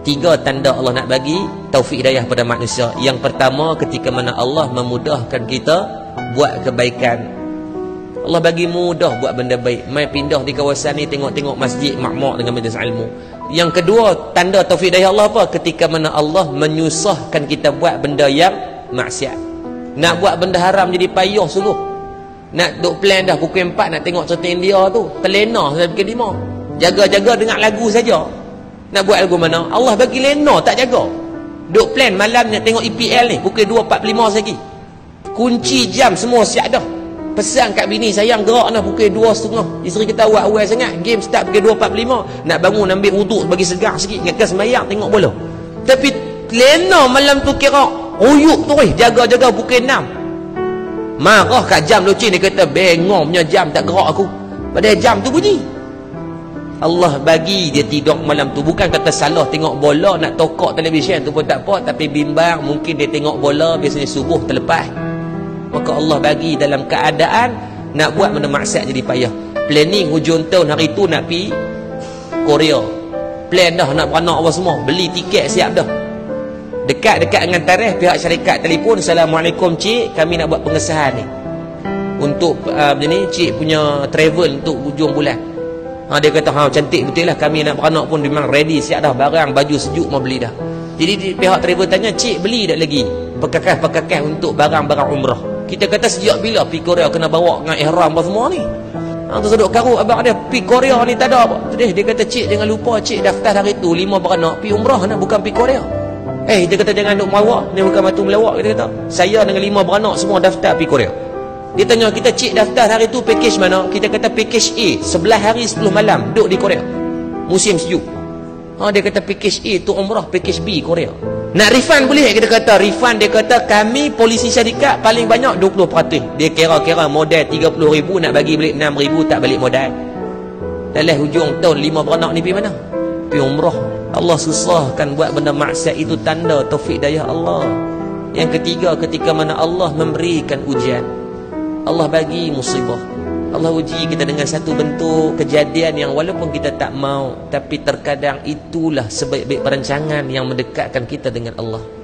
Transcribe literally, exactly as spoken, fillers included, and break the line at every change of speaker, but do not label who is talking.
Tiga tanda Allah nak bagi taufik hidayah pada manusia. Yang pertama, ketika mana Allah memudahkan kita buat kebaikan. Allah bagi mudah buat benda baik. Mai pindah di kawasan ni, tengok-tengok masjid makmur dengan majlis ilmu. Yang kedua, tanda taufik hidayah Allah apa? Ketika mana Allah menyusahkan kita buat benda yang maksiat. Nak buat benda haram jadi payah sungguh. Nak duk plan dah pukul empat nak tengok cerita India tu, terlena sampai pukul lima. Jaga-jaga dengar lagu saja. Nak buat lagu mana? Allah bagi lena tak jaga. Duk plan malam nak tengok E P L ni pukul dua empat puluh lima lagi. Kunci jam semua siap dah. Pesan kat bini, sayang gerak nak pukul dua setengah. Isteri kita awal-awal sangat. Game start pukul dua empat puluh lima. Nak bangun ambil wuduk bagi segar sikit, ingatkan sembahyang tengok bola. Tapi lena malam tu kira ruyuk tu eh, jaga-jaga pukul enam. Marah kat jam locin, dia kata bengong punya jam tak gerak aku. Padahal jam tu bunyi. Allah bagi dia tidur malam tu. Bukan kata salah tengok bola, nak tokok televisyen tu pun tak apa. Tapi bimbang, mungkin dia tengok bola biasanya subuh terlepas. Maka Allah bagi dalam keadaan nak buat benda maksiat jadi payah. Planning hujung tahun hari tu nak pergi Korea. Plan dah nak beranak apa semua, beli tiket siap dah. Dekat-dekat dengan tarikh, pihak syarikat telefon, Assalamualaikum cik, kami nak buat pengesahan ni untuk uh, macam ni, cik punya travel untuk hujung bulan. Ha, dia kata, ha, cantik betul lah, kami nak beranak pun memang ready, siap dah, barang, baju sejuk mau beli dah. Jadi di, pihak travel tanya, cik beli tak lagi perkakas-perkakas untuk barang-barang umrah? Kita kata sejak bila pergi Korea kena bawa dengan ihram apa semua ni? Ha, tu seduk karut abang dia, pergi Korea ni tak ada apa. Dia, dia kata, cik jangan lupa, cik daftar hari tu lima beranak pergi umrah nak, bukan pergi Korea. Eh, dia kata jangan duk mawak, ni bukan batu melawak. Dia kata, saya dengan lima beranak semua daftar pergi Korea. Dia tanya kita, cik daftar hari tu package mana? Kita kata package A, sebelas hari sepuluh malam duduk di Korea, musim sejuk. Ha, dia kata package A tu umrah, package B Korea. Nak refund boleh? Kita kata refund. Dia kata kami polisi syarikat paling banyak dua puluh peratus. Dia kira-kira modal tiga puluh ribu, nak bagi balik enam ribu, tak balik modal. Dalam hujung tahun lima beranak ni pergi mana? Pergi umrah. Allah susahkan buat benda maksiat, itu tanda taufik hidayah Allah. Yang ketiga, ketika mana Allah memberikan ujian, Allah bagi musibah, Allah uji kita dengan satu bentuk kejadian yang walaupun kita tak mau, tapi terkadang itulah sebaik-baik perancangan yang mendekatkan kita dengan Allah.